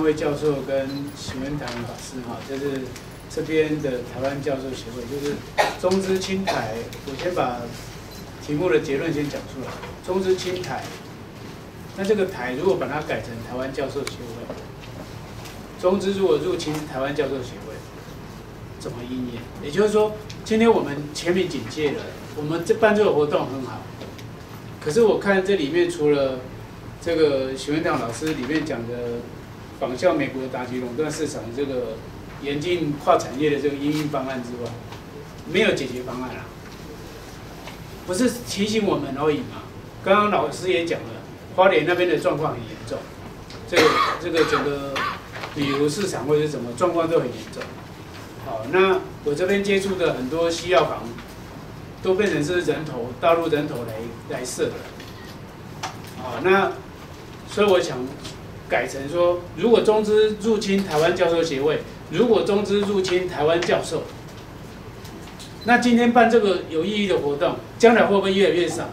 位教授跟许文堂老师哈，就是这边的台湾教授协会，就是中资青台。我先把题目的结论先讲出来。中资青台，那这个台如果把它改成台湾教授协会，中资如果入侵台湾教授协会，怎么应验？也就是说，今天我们全民警戒了，我们办这个活动很好，可是我看这里面除了这个许文堂老师里面讲的仿效美国打击垄断市场这个严禁跨产业的这个因应方案之外，没有解决方案啊。不是提醒我们而已嘛？刚刚老师也讲了，花莲那边的状况很严重，这个整个旅游市场或者是什么状况都很严重。好，那我这边接触的很多西药房，都变成是人头大陆人头来设的。好，那所以我想改成说，如果中资入侵台湾教授协会，如果中资入侵台湾教授，那今天办这个有意义的活动，将来会不会越来越少？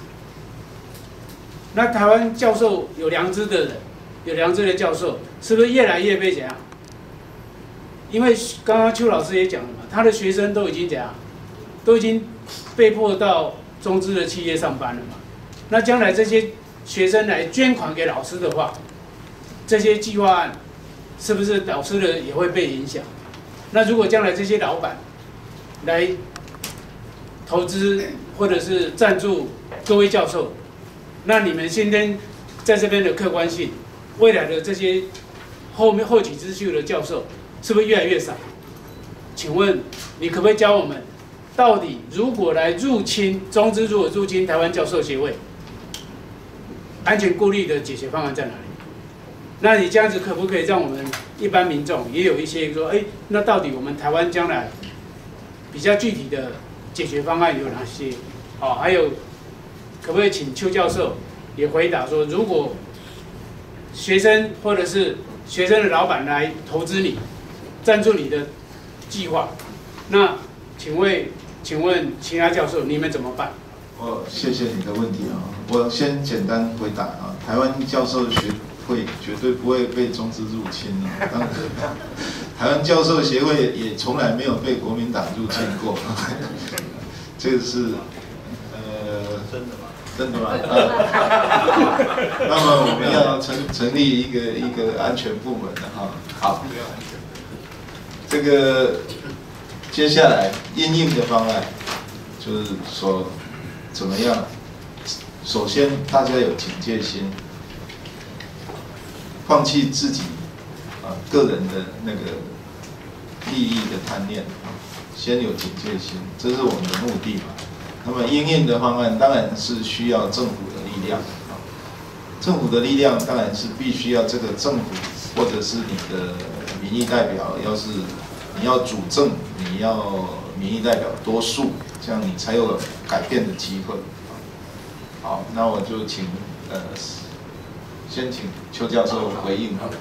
那台湾教授有良知的人，有良知的教授，是不是越来越被怎样？因为刚刚邱老师也讲了嘛，他的学生都已经怎样，都已经被迫到中资的企业上班了嘛。那将来这些学生来捐款给老师的话，这些计划案是不是老师的也会被影响？那如果将来这些老板来投资或者是赞助各位教授，那你们今天在这边的客观性，未来的这些后起之秀的教授，是不是越来越少？请问你可不可以教我们，到底如果来入侵中资，如果入侵台湾教授协会，安全顾虑的解决方案在哪里？那你这样子可不可以让我们一般民众也有一些说，那到底我们台湾将来比较具体的解决方案有哪些？好，还有可不可以请邱教授也回答说，如果学生或者是学生的老板来投资你，赞助你的计划，那请问其他教授你们怎么办？ 谢谢你的问题啊，我先简单回答啊，台湾教授协会绝对不会被中资入侵啊，当然，台湾教授协会也从来没有被国民党入侵过，这个是真的吗？那么我们要成立一个安全部门的哈。好，这个接下来因应的方案就是说怎么样？首先大家有警戒心，放弃自己个人的那个利益的贪念，先有警戒心，这是我们的目的嘛。那么因应的方案当然是需要政府的力量，政府的力量当然是必须要这个政府或者是你的民意代表，要是你要主政，你要民意代表多数，这样你才有改变的机会。好，那我就先请邱教授回应好了。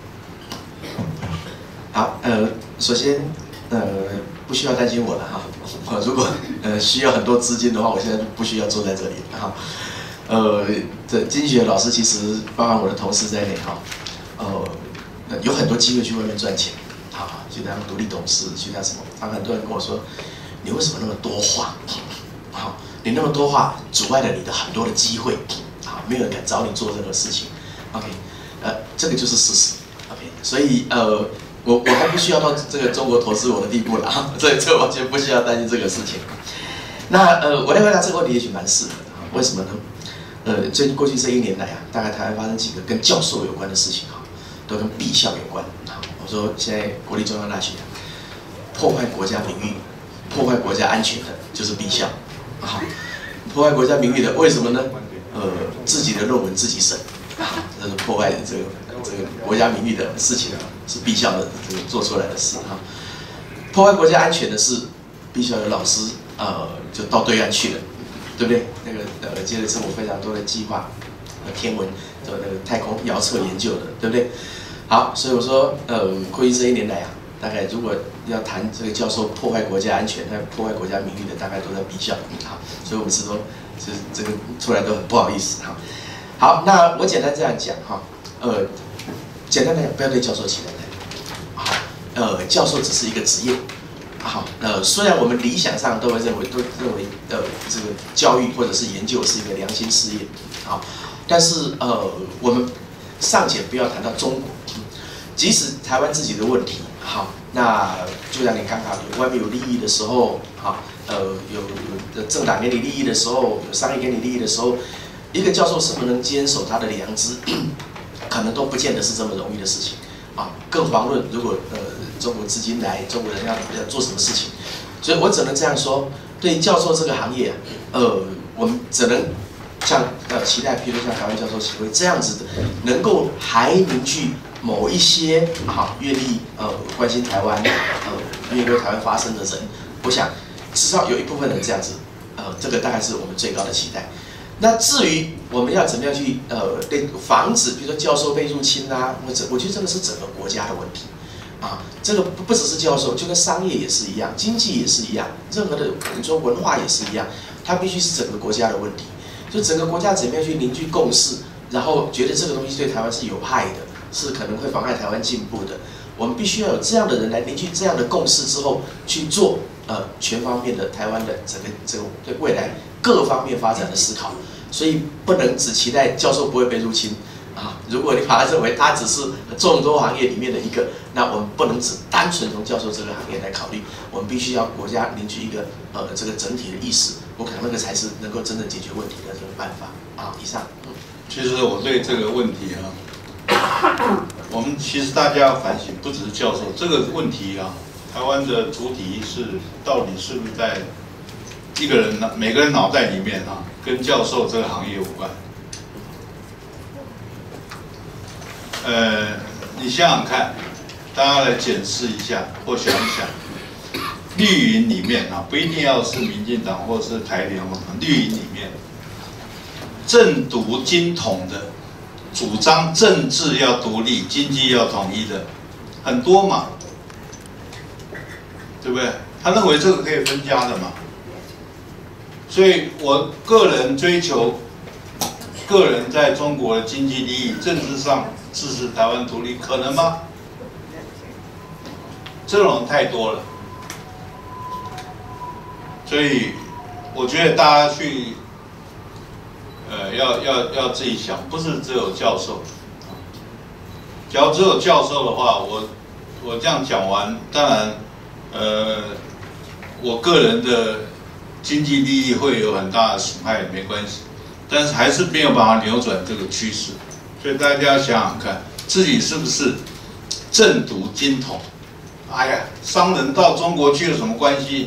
好，首先不需要担心我了哈。如果需要很多资金的话，我现在不需要坐在这里哈。这经济学老师其实包含我的同事在内哈，有很多机会去外面赚钱，啊，去当独立董事，去当什么？很多人跟我说，你为什么那么多话？好，你那么多话阻碍了你的很多的机会，啊，没有人敢找你做任何事情。OK， 这个就是事实。OK， 所以我还不需要到这个中国投资我的地步了啊，这完全不需要担心这个事情。那我来回答这个问题也许蛮适合的啊，为什么呢？最近过去这1年来啊，大概台湾发生几个跟教授有关的事情哈，都跟敝校有关啊。我说现在国立中央大学破坏国家名誉、破坏国家安全的，就是敝校啊。破坏国家名誉的，为什么呢？自己的论文自己审啊，这是破坏这个国家名誉的事情，是敝校的这个做出来的事哈。破坏国家安全的是敝校的老师就到对岸去了，对不对？那个接着政府非常多的计划，天文的那个太空遥测研究的，对不对？好，所以我说过去这1年来啊，大概如果要谈这个教授破坏国家安全、破坏国家名誉的，大概都在敝校啊。所以我们是说，就是这个出来都很不好意思哈。好，那我简单这样讲哈， 简单来讲，不要对教授期待太高。好，教授只是一个职业。好，虽然我们理想上都认为，这个教育或者是研究是一个良心事业，好，但是我们尚且不要谈到中国，即使台湾自己的问题，好，那就像你刚刚外面有利益的时候，好，有政党给你利益的时候，有商业给你利益的时候，一个教授是不能坚守他的良知，可能都不见得是这么容易的事情啊，更遑论如果中国资金来，中国人要做什么事情，所以我只能这样说，对于教授这个行业我们只能像期待，譬如像台湾教授协会这样子的，能够还凝聚某一些愿意关心台湾，愿意为台湾发声的人，我想至少有一部分人这样子，这个大概是我们最高的期待。那至于我们要怎么样去防止，比如说教授被入侵啊，我觉得这个是整个国家的问题啊，这个不只是教授，就跟商业也是一样，经济也是一样，任何的你说文化也是一样，它必须是整个国家的问题。就整个国家怎么样去凝聚共识，然后觉得这个东西对台湾是有害的，是可能会妨碍台湾进步的。我们必须要有这样的人来凝聚这样的共识之后，去做全方面的台湾的整个对未来各方面发展的思考。所以不能只期待教授不会被入侵啊！如果你把它认为他只是众多行业里面的一个，那我们不能只单纯从教授这个行业来考虑，我们必须要国家凝聚一个这个整体的意识。我可能那个才是能够真正解决问题的这个办法啊！以上。 其实我对这个问题我们其实大家要反省，不只是教授这个问题台湾的主体意识到底是不是在一个人每个人脑袋里面跟教授这个行业有关。你想想看，大家来检视一下或想一想，绿营里面不一定要是民进党或是台联，绿营里面正独经统的，主张政治要独立、经济要统一的很多嘛，对不对？他认为这个可以分家的嘛。所以我个人追求个人在中国的经济利益，政治上支持台湾独立，可能吗？这种人太多了，所以我觉得大家去要自己想，不是只有教授。假如只有教授的话，我这样讲完，当然我个人的经济利益会有很大的损害，没关系，但是还是没有办法扭转这个趋势。所以大家想想看，自己是不是正独经统？哎呀，商人到中国去有什么关系？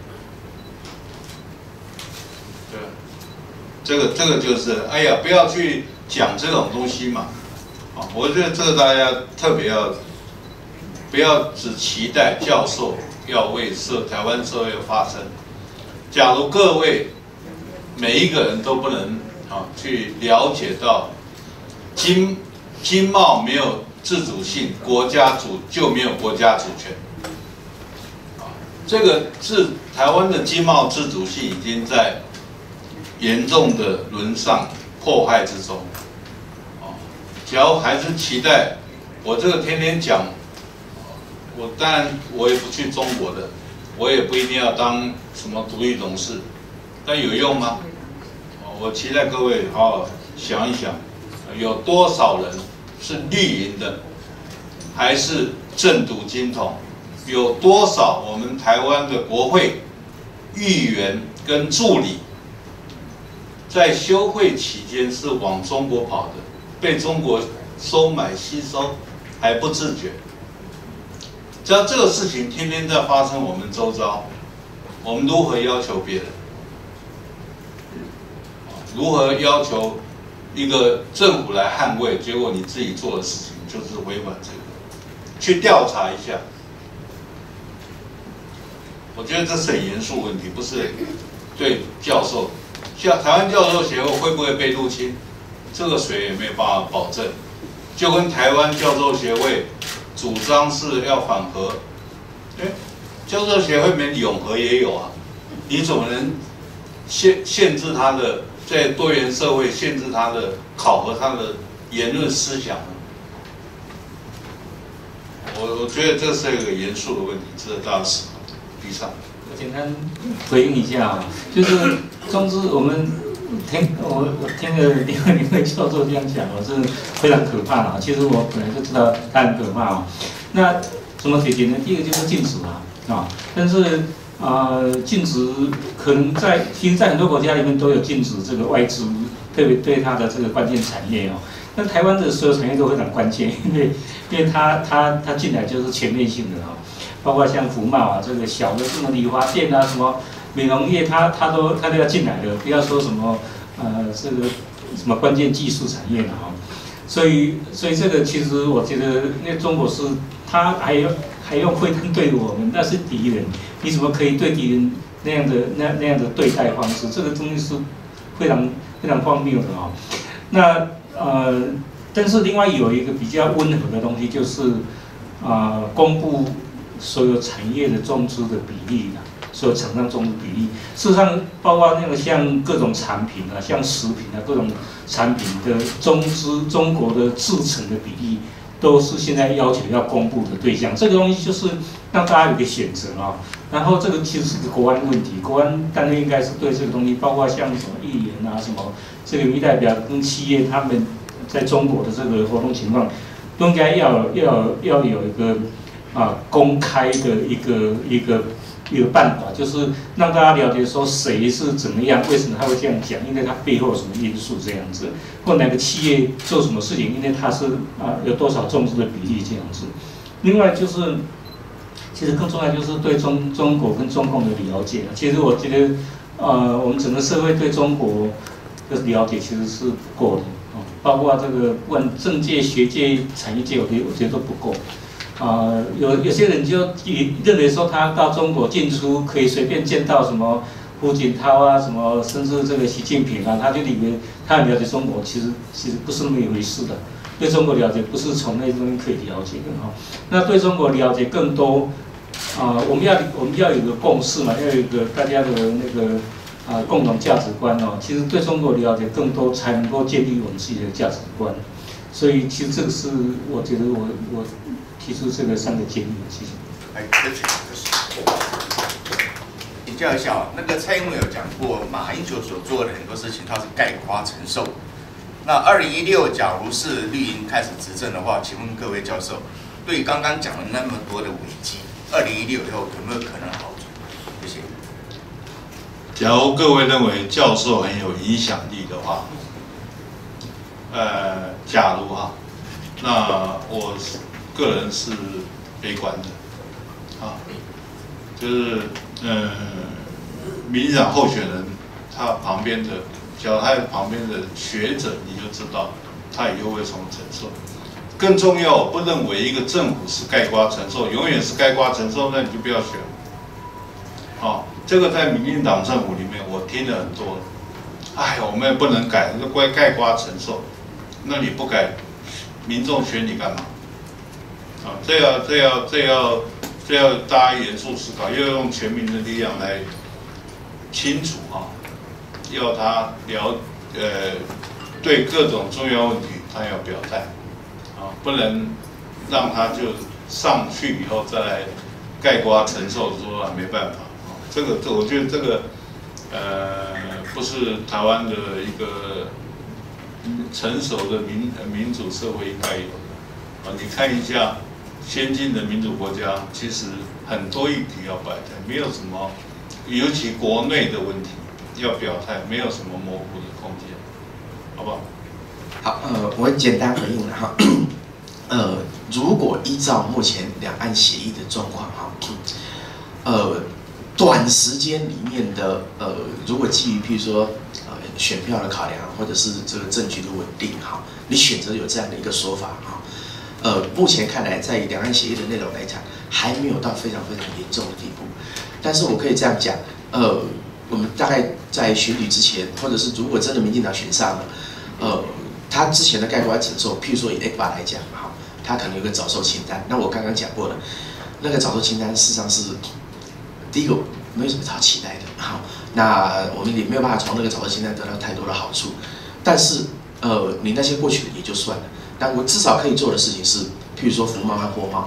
对，这个就是，哎呀，不要去讲这种东西嘛。我觉得这个大家特别不要只期待教授要为台湾社会发声。假如各位每一个人都不能去了解到经贸没有自主性，就没有国家主权。这个台湾的经贸自主性已经在严重的沦丧破坏之中。只要还是期待，我这个天天讲，当然我也不去中国的。我也不一定要当什么独立董事，但有用吗？我期待各位好好想一想，有多少人是绿营的，还是正独经统？有多少我们台湾的国会议员跟助理，在休会期间是往中国跑的，被中国收买吸收还不自觉？只要这个事情天天在发生我们周遭，我们如何要求别人？如何要求一个政府来捍卫？结果你自己做的事情就是违反这个，去调查一下。我觉得这是很严肃问题，不是对教授，像台湾教授协会会不会被入侵？这个谁也没有办法保证。就跟台湾教授协会主张是要反核，教授协会里面永和也有啊，你怎么能限制他的在多元社会限制他的考核他的言论思想呢？ 我觉得这是一个严肃的问题，值得大家思考。以上， 我简单回应一下啊，就是总之我听了另外教授这样讲哦，是非常可怕啊。其实我本来就知道它很可怕啊。那怎么解决呢？第一个就是禁止啊，但是禁止可能其实在很多国家里面都有禁止这个外资，特别对它的这个关键产业哦。那台湾的所有产业都非常关键，因为它进来就是全面性的啊，包括像服贸啊，这个小的什么理发店啊，什么美容业，它都要进来的，不要说什么这个什么关键技术产业了啊。所以这个其实我觉得，因为中国是它还用会针对我们，那是敌人，你怎么可以对敌人那样的对待方式？这个东西是非常非常荒谬的啊。那但是另外有一个比较温和的东西，就是公布所有产业的中资的比例啦，所有厂商中资比例。事实上，包括那个像各种产品啊，像食品啊，各种产品的中国的制成的比例，都是现在要求要公布的对象。这个东西就是让大家有个选择啊。然后这个其实是个国安问题，国安单位应该是对这个东西，包括像什么议员啊，什么这个民代表跟企业他们在中国的这个活动情况，都应该要有一个公开的一个办法，就是让大家了解说谁是怎么样，为什么他会这样讲，因为他背后有什么因素这样子，或哪个企业做什么事情，因为他是有多少中资的比例这样子。另外就是。其实更重要就是对中国跟中共的了解。其实我觉得，我们整个社会对中国的了解其实是不够的，包括这个不管政界、学界、产业界，我觉得都不够。有些人就认为说他到中国进出可以随便见到什么胡锦涛啊，什么甚至这个习近平啊，他就以为他很了解中国，其实不是那么一回事的。对中国了解不是从那些东西可以了解的哈。那对中国了解更多。我们要有一个共识嘛，要有一个大家的那个共同价值观哦。其实对中国了解更多，才能够建立我们自己的价值观。所以其实这个是我觉得我提出这个3个建议，谢谢。 请教一下，那个蔡英文有讲过，马英九所做的很多事情，他是概括承受。那2016假如是绿营开始执政的话，请问各位教授，对刚刚讲了那么多的危机，2016以后有没有可能好转？谢谢。 假如各位认为教授很有影响力的话，假如那我个人是悲观的，就是民进党候选人他旁边的，假如他旁边的学者，你就知道他以后会怎么承受。更重要，我不认为一个政府是概括承受，永远是概括承受，那你就不要选。这个在民进党政府里面，我听了很多。我们也不能改，就该概括承受。那你不改，民众选你干嘛？这要大家严肃思考，要用全民的力量来清楚要他对各种重要问题他要表态。不能让他就上去以后再来概括承受，说没办法。我觉得这个不是台湾的一个成熟的民主社会应该有的。你看一下先进的民主国家，其实很多议题要表态，没有什么，尤其国内的问题要表态，没有什么模糊的空间，好不好？ 好，我简单回应了哈。如果依照目前两岸协议的状况短时间里面的如果基于譬如说选票的考量，或者是这个政局的稳定你选择有这样的一个说法目前看来在两岸协议的内容来讲，还没有到非常非常严重的地步。但是我可以这样讲，我们大概在选举之前，或者是如果真的民进党选上了，他之前的概括承受，譬如说以 ECFA 来讲他可能有个早收清单。那我刚刚讲过了，那个早收清单事实上是第一个没有什么好期待的。那我们也没有办法从那个早收清单得到太多的好处。但是你那些过去的也就算了。但我至少可以做的事情是，譬如说服贸和货贸，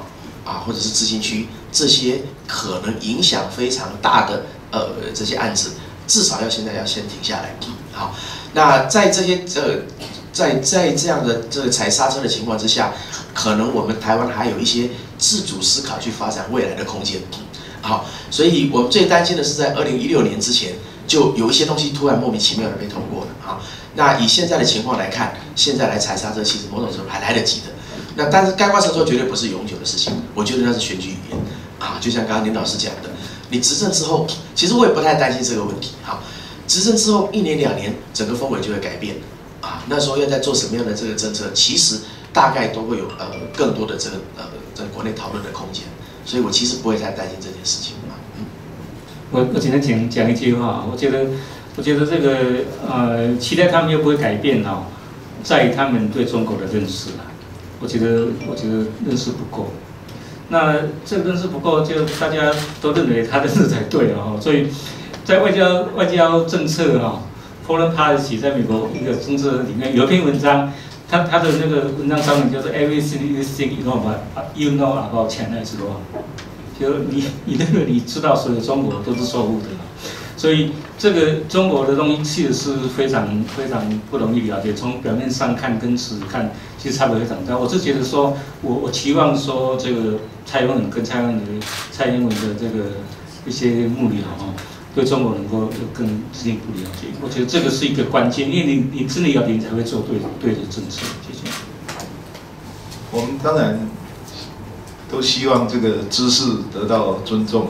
或者是知青区这些可能影响非常大的这些案子，至少现在要先停下来。好，那在这些在这样的这个踩刹车的情况之下，可能我们台湾还有一些自主思考去发展未来的空间。好，所以我们最担心的是在2016年之前，就有一些东西突然莫名其妙的被通过了。好，那以现在的情况来看，现在来踩刹车，其实某种程度还来得及的。那但是盖棺成舟绝对不是永久的事情，我觉得那是选举语言就像刚刚林老师讲的，你执政之后，其实我也不太担心这个问题。好，执政之后1年2年，整个氛围就会改变那时候要在做什么样的这个政策，其实大概都会有更多的这个在国内讨论的空间，所以我其实不会太担心这件事情我今天讲一句话，我觉得这个期待他们又不会改变在于他们对中国的认识我觉得认识不够。那这个认识不够，就大家都认为他认识才对所以在外交政策Foreign Policy 在美国一个政策里面有一篇文章，他的那个文章章名叫做 Everything you think you know about China is wrong， 就你认为你知道所有中国都是错误的所以这个中国的东西其实是非常不容易了解，从表面上看跟实质看，其实差别非常大。我是觉得说，我期望说这个蔡英文跟蔡英文的这个一些幕僚对中国能够有更进一步了解，我觉得这个是一个关键，因为你真的了解，你才会做对的政策。谢谢。 我们当然都希望这个知识得到尊重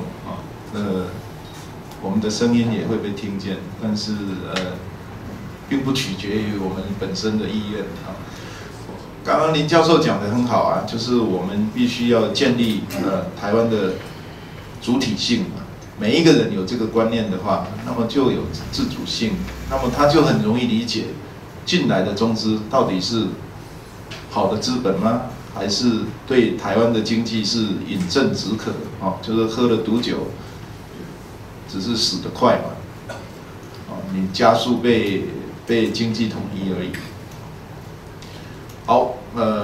我们的声音也会被听见，但是并不取决于我们本身的意愿刚刚林教授讲得很好就是我们必须要建立台湾的主体性每一个人有这个观念的话，那么就有自主性，那么他就很容易理解进来的中资到底是好的资本吗？还是对台湾的经济是饮鸩止渴就是喝了毒酒，只是死得快嘛你加速被经济统一而已。好，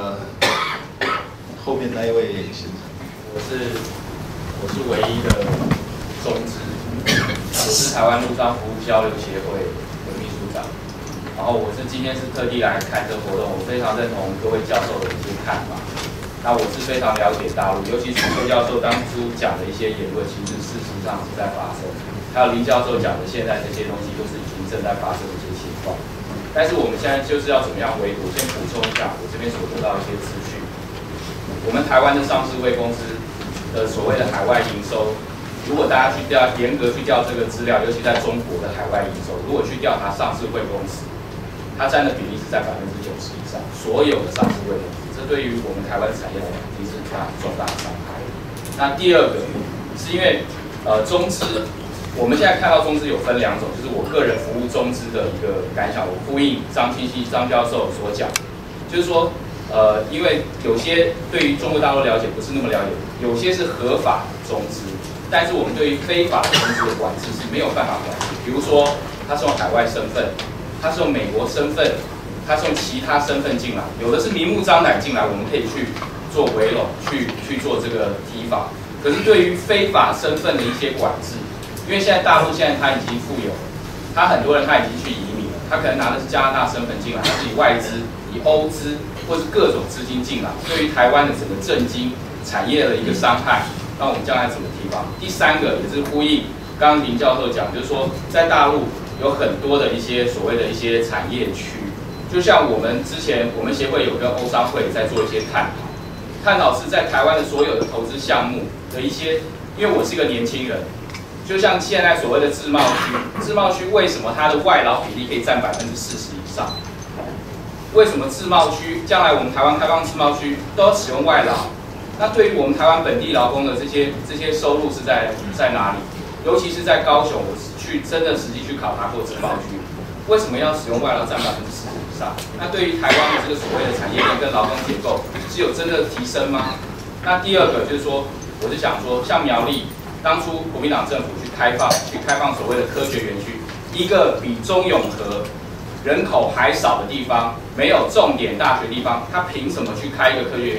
后面那一位先生， 我是唯一的中资，我是台湾陆商服务交流协会的秘书长。然后我今天是特地来看这个活动，我非常认同各位教授的一些看法。那我是非常了解大陆，尤其是邱教授当初讲的一些言论，其实事实上是在发生。还有林教授讲的，现在这些东西都是已经正在发生的一些情况。但是我们现在就是要怎么样围堵？先补充一下我这边所得到的一些资讯。我们台湾的上市柜公司的所谓的海外营收，如果大家去严格去调这个资料，尤其在中国的海外营收，如果去调查上市柜公司，它占的比例是在90%以上，所有的上市柜公司，这对于我们台湾产业来讲，一定是非常重大的伤害。那第二个是因为中资，我们现在看到中资有分两种，就是我个人服务中资的一个感想，我呼应张清熙张教授所讲，就是说因为有些对于中国大陆了解不是那么了解，有些是合法中资，但是我们对于非法中资的管制是没有办法管制，比如说他是用海外身份。他是用美国身份，他是用其他身份进来，有的是明目张胆进来，我们可以去做围拢，去做这个提防。可是对于非法身份的一些管制，因为现在大陆他已经富有，他很多人他已经去移民了，他可能拿的是加拿大身份进来，他是以外资、以欧资或是各种资金进来，对于台湾的整个政经产业的一个伤害，那我们将来怎么提防？第三个也是呼应刚刚林教授讲，就是说在大陆。有很多的一些所谓的一些产业区，就像我们之前我们协会有跟欧商会在做一些探讨是在台湾的所有的投资项目的一些，因为我是一个年轻人，就像现在所谓的自贸区为什么它的外劳比例可以占40%以上？为什么自贸区将来我们台湾开放自贸区都要使用外劳？那对于我们台湾本地劳工的这些收入是在哪里？尤其是在高雄，我去真的实际去考察过自贸区，为什么要使用外劳占40%以上？那对于台湾的这个所谓的产业链跟劳工结构是有真的提升吗？那第二个就是说，我是想说，像苗栗当初国民党政府去开放所谓的科学园区，一个比中永和人口还少的地方，没有重点大学地方，他凭什么去开一个科学园区？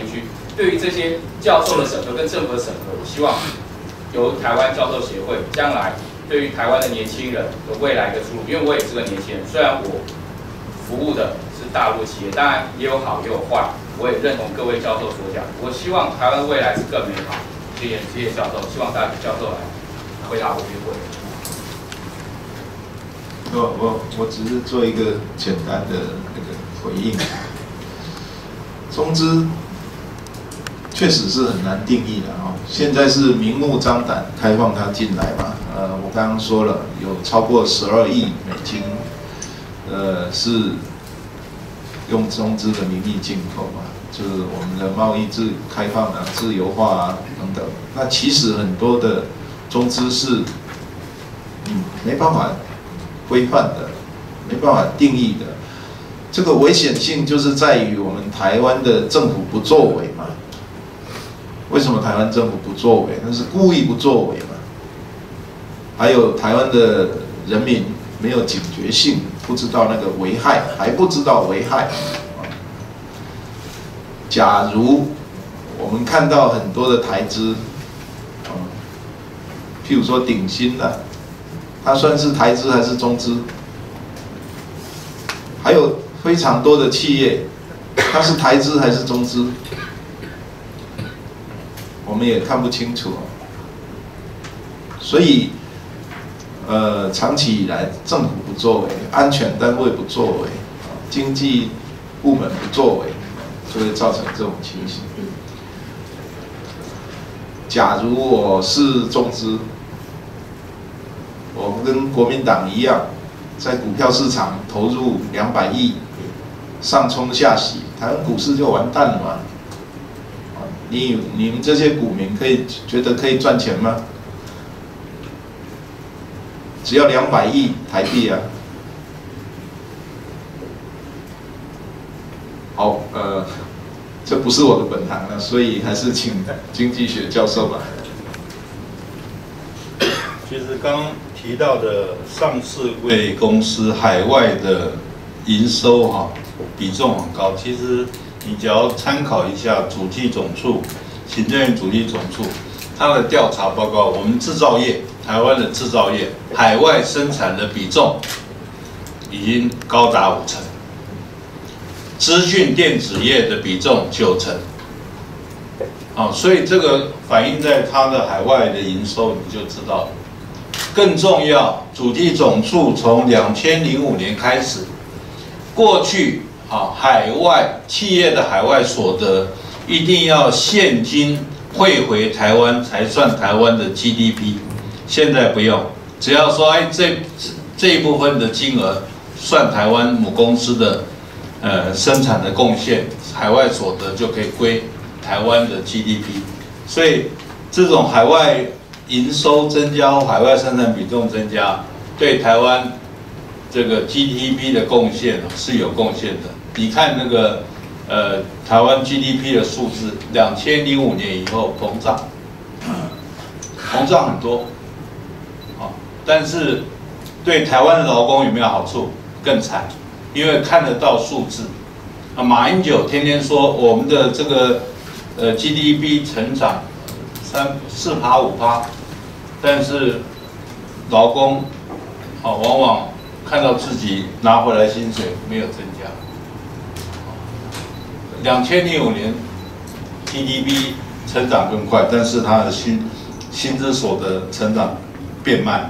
对于这些教授的审核跟政府的审核，我希望由台湾教授协会将来对于台湾的年轻人有未来的出路。因为我也是个年轻人，虽然我服务的是大陆企业，当然也有好也有坏，我也认同各位教授所讲，我希望台湾未来是更美好。谢谢教授，希望大家教授来回答我这个问题。 我只是做一个简单的那个回应。中资确实是很难定义的哦。现在是明目张胆开放它进来嘛？我刚刚说了，有超过12亿美金，是用中资的名义进口嘛，就是我们的贸易开放啊、自由化啊等等。那其实很多的中资是，没办法规范的，没办法定义的。这个危险性就是在于我们台湾的政府不作为嘛。为什么台湾政府不作为？那是故意不作为嘛。还有台湾的人民没有警觉性，不知道那个危害，还不知道危害。假如我们看到很多的台资，譬如说鼎新的，它算是台资还是中资？还有非常多的企业，它是台资还是中资？我们也看不清楚。所以，长期以来政府不作为，安全单位不作为，经济部门不作为，就会造成这种情形。假如我是中资，我们跟国民党一样，在股票市场投入200亿，上冲下洗，台湾股市就完蛋了嘛？你们这些股民觉得可以赚钱吗？只要200亿台币啊！好，这不是我的本行了，所以还是请经济学教授吧。 其实刚提到的上市柜公司海外的营收比重很高。其实你只要参考一下主计总处、行政院主计总处它的调查报告，我们制造业，台湾的制造业海外生产的比重已经高达50%，资讯电子业的比重90%。所以这个反映在它的海外的营收，你就知道了。更重要，主计总处从2005年开始，过去海外企业的海外所得一定要现金汇回台湾才算台湾的 GDP， 现在不用，只要说这一部分的金额算台湾母公司的生产的贡献，海外所得就可以归台湾的 GDP， 所以这种海外营收增加、海外生产比重增加，对台湾这个 GDP 的贡献是有贡献的。你看那个台湾 GDP 的数字，2005年以后膨胀很多，但是对台湾的劳工有没有好处？更惨，因为看得到数字。马英九天天说我们的这个GDP 成长4%、5%，但是劳工往往看到自己拿回来薪水没有增加。2005年 GDP 成长更快，但是它的薪资所得成长变慢了。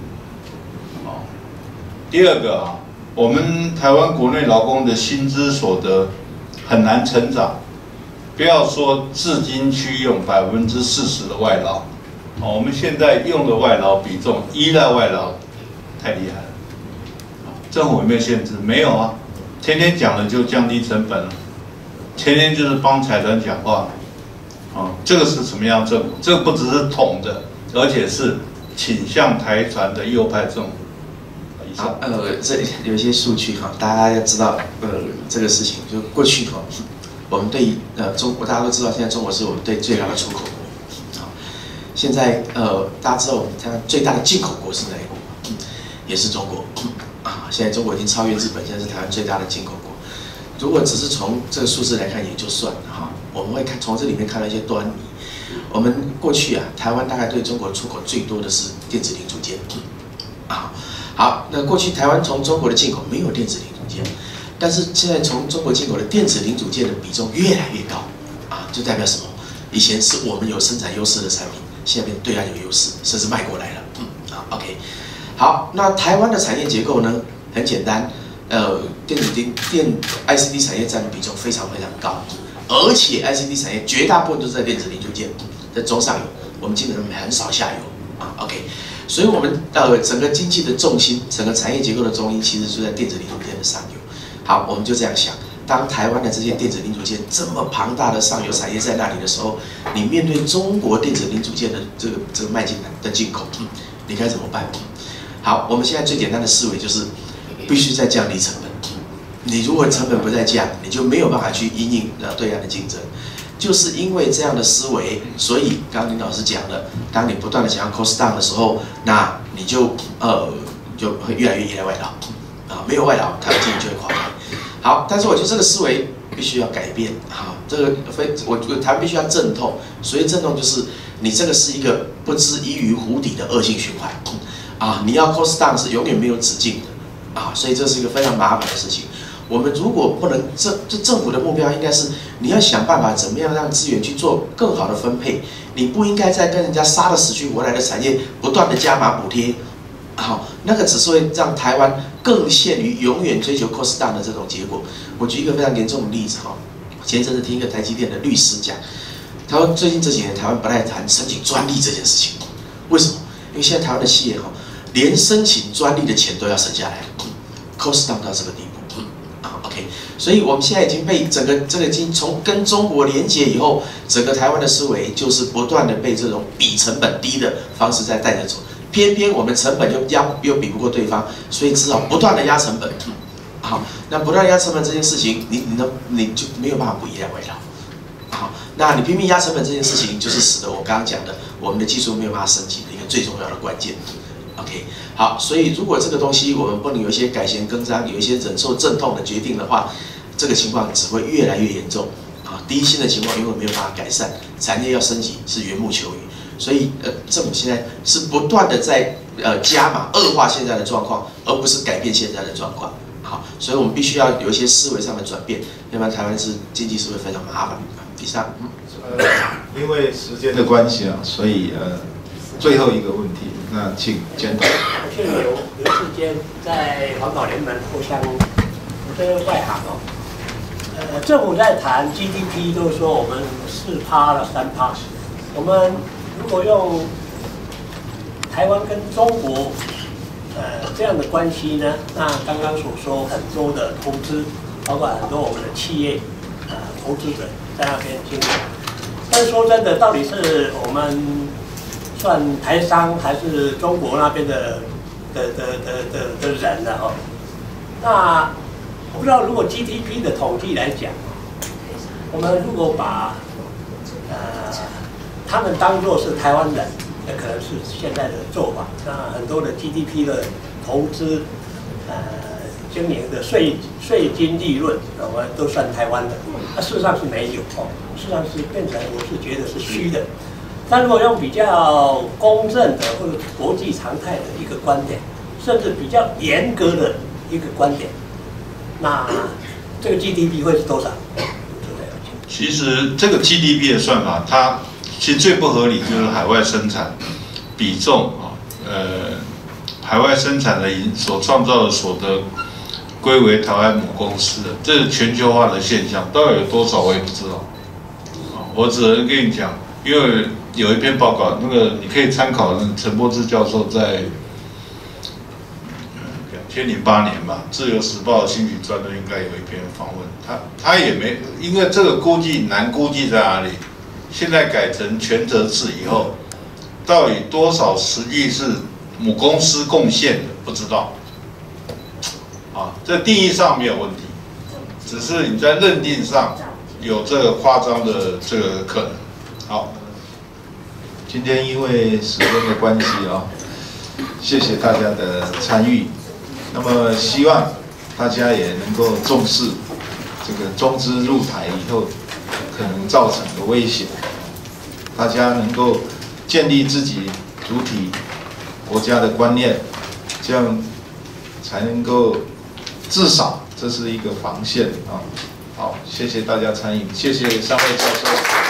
第二个我们台湾国内劳工的薪资所得很难成长，不要说至今区用40%的外劳，我们现在用的外劳比重依赖外劳太厉害了。政府有没有限制？没有啊，天天讲的就降低成本了，天天就是帮财团讲话，这个是什么样政府？这个不只是统的，而且是倾向台船的右派政府。 好，这有一些数据大家要知道，这个事情就过去我们对中国大家都知道，现在中国是我们对最大的出口国，现在大家知道我们台湾最大的进口国是哪一国？也是中国现在中国已经超越日本，现在是台湾最大的进口国。如果只是从这个数字来看也就算了我们会从这里面看到一些端倪。我们过去啊，台湾大概对中国出口最多的是电子零组件啊。好，那过去台湾从中国的进口没有电子零组件，但是现在从中国进口的电子零组件的比重越来越高啊，就代表什么？以前是我们有生产优势的产品，现在变对岸有优势，甚至卖过来了。OK， 好，那台湾的产业结构呢？很简单，ICT 产业占的比重非常非常高，而且 ICT 产业绝大部分都是在电子零组件的中上游，我们基本上很少下游啊。OK， 所以我们整个经济的重心，整个产业结构的中心，其实就在电子零组件的上游。好，我们就这样想。当台湾的这些电子零组件这么庞大的上游产业在那里的时候，你面对中国电子零组件的这个迈进的进口，你该怎么办？好，我们现在最简单的思维就是必须再降低成本。你如果成本不再降，你就没有办法去因应对岸的竞争。就是因为这样的思维，所以刚刚林老师讲的，当你不断的想要 cost down 的时候，那你就会越来越依赖外劳啊，没有外劳，台湾经济就会垮台。好，但是我觉得这个思维必须要改变。好，这个我觉得台湾必须要阵痛，所以阵痛就是你这个是一个不知依于湖底的恶性循环啊！你要 cost down 是永远没有止境的啊，所以这是一个非常麻烦的事情。我们如果不能政府的目标应该是你要想办法怎么样让资源去做更好的分配，你不应该再跟人家杀得死去活来的产业不断的加码补贴。好，那个只是会让台湾更陷于永远追求 cost down 的这种结果。我举一个非常严重的例子哈，前一阵子听一个台积电的律师讲，他说最近这几年台湾不太谈申请专利这件事情，为什么？因为现在台湾的企业哈，连申请专利的钱都要省下来 ，cost down 到这个地步啊 ，OK， 所以我们现在已经被整个这个从跟中国连接以后，整个台湾的思维就是不断的被这种比成本低的方式在带着走。偏偏我们成本又比不过对方，所以只好不断的压成本。好，那不断压成本这件事情，你就没有办法不依赖外劳。好，那你拼命压成本这件事情，就是使得我刚刚讲的，我们的技术没有办法升级的一个最重要的关键。OK， 好，所以如果这个东西我们不能有一些改弦更张，有一些忍受阵痛的决定的话，这个情况只会越来越严重。啊，低薪的情况永远没有办法改善，产业要升级是缘木求鱼。所以政府现在是不断的在加码恶化现在的状况，而不是改变现在的状况。好，所以我们必须要有一些思维上的转变，要不然台湾经济是会非常麻烦。以上， 因为时间的关系啊，所以最后一个问题，那请监导。 我记得有一次间在环保联盟互相，我这个外行哦，政府在谈 GDP 都说我们4%了3%，我们如果用台湾跟中国这样的关系呢，那刚刚所说很多的投资，包括很多我们的企业投资者在那边经营，但是说真的，到底是我们算台商还是中国那边的人呢？哦，那我不知道，如果 GDP 的统计来讲，我们如果把他们当作是台湾人，那可能是现在的做法。那很多的 GDP 的投资，经营的税金利润，我们都算台湾的。那事实上是没有哦，事实上是变成我是觉得是虚的。但如果用比较公正的或者国际常态的一个观点，甚至比较严格的一个观点，那这个 GDP 会是多少？ 其实这个 GDP 的算法，它其实最不合理就是海外生产比重啊，海外生产的所创造的所得归为台湾母公司的，这是全球化的现象，到底有多少我也不知道。我只能跟你讲，因为有一篇报告，那个你可以参考那陈柏芝教授在2008年吧，《自由时报》新语专栏应该有一篇访问，他也没，因为这个估计难估计在哪里？现在改成权责制以后，到底多少实际是母公司贡献的，不知道。啊，这定义上没有问题，只是你在认定上有这个夸张的这个可能。好， 今天因为时间的关系啊，谢谢大家的参与。那么希望大家也能够重视这个中资入台以后可能造成的威胁，大家能够建立自己主体国家的观念，这样才能够至少这是一个防线啊。好，谢谢大家参与，谢谢3位教授。